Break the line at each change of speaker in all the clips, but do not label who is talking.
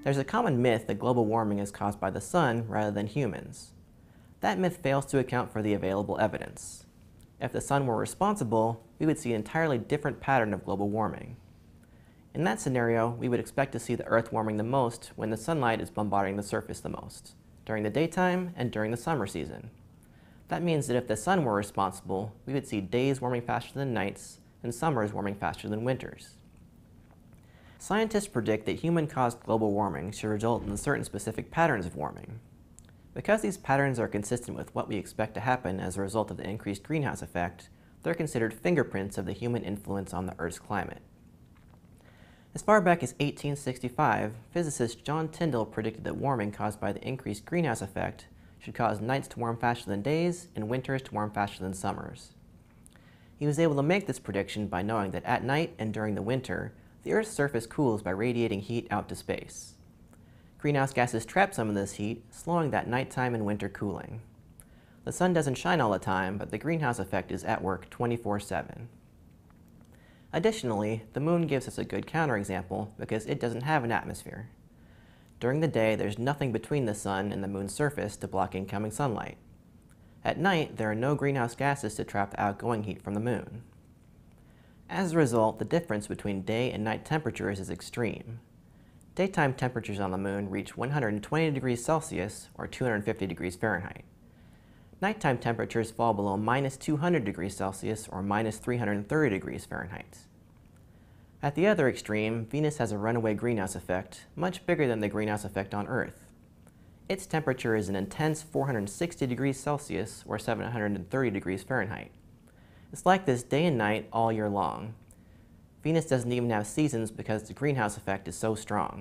There's a common myth that global warming is caused by the sun rather than humans. That myth fails to account for the available evidence. If the sun were responsible, we would see an entirely different pattern of global warming. In that scenario, we would expect to see the Earth warming the most when the sunlight is bombarding the surface the most, during the daytime and during the summer season. That means that if the sun were responsible, we would see days warming faster than nights and summers warming faster than winters. Scientists predict that human-caused global warming should result in certain specific patterns of warming. Because these patterns are consistent with what we expect to happen as a result of the increased greenhouse effect, they're considered fingerprints of the human influence on the Earth's climate. As far back as 1865, physicist John Tyndall predicted that warming caused by the increased greenhouse effect should cause nights to warm faster than days and winters to warm faster than summers. He was able to make this prediction by knowing that at night and during the winter, the Earth's surface cools by radiating heat out to space. Greenhouse gases trap some of this heat, slowing that nighttime and winter cooling. The sun doesn't shine all the time, but the greenhouse effect is at work 24/7. Additionally, the moon gives us a good counterexample because it doesn't have an atmosphere. During the day, there's nothing between the sun and the moon's surface to block incoming sunlight. At night, there are no greenhouse gases to trap the outgoing heat from the moon. As a result, the difference between day and night temperatures is extreme. Daytime temperatures on the moon reach 120 degrees Celsius or 250 degrees Fahrenheit. Nighttime temperatures fall below -200 degrees Celsius or -330 degrees Fahrenheit. At the other extreme, Venus has a runaway greenhouse effect, much bigger than the greenhouse effect on Earth. Its temperature is an intense 460 degrees Celsius or 730 degrees Fahrenheit. It's like this day and night all year long. Venus doesn't even have seasons because the greenhouse effect is so strong.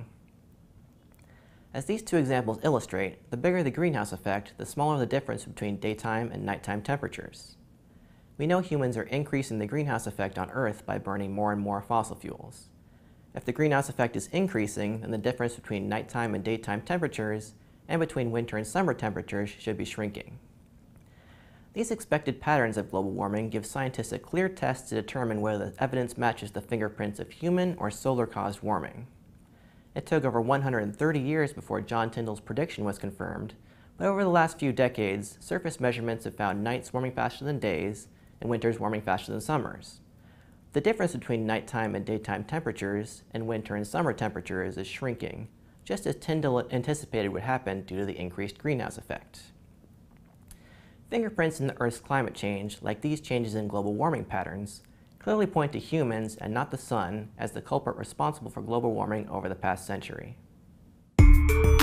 As these two examples illustrate, the bigger the greenhouse effect, the smaller the difference between daytime and nighttime temperatures. We know humans are increasing the greenhouse effect on Earth by burning more and more fossil fuels. If the greenhouse effect is increasing, then the difference between nighttime and daytime temperatures and between winter and summer temperatures should be shrinking. These expected patterns of global warming give scientists a clear test to determine whether the evidence matches the fingerprints of human or solar-caused warming. It took over 130 years before John Tyndall's prediction was confirmed, but over the last few decades, surface measurements have found nights warming faster than days and winters warming faster than summers. The difference between nighttime and daytime temperatures and winter and summer temperatures is shrinking, just as Tyndall anticipated would happen due to the increased greenhouse effect. Fingerprints in the Earth's climate change, like these changes in global warming patterns, clearly point to humans and not the sun as the culprit responsible for global warming over the past century.